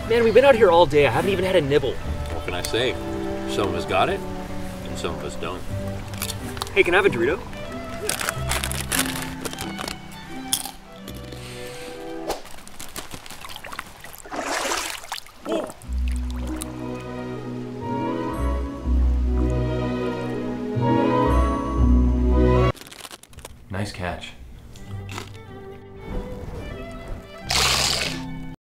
Man, we've been out here all day. I haven't even had a nibble. What can I say? Some of us got it, and some of us don't. Hey, can I have a Dorito? Nice catch.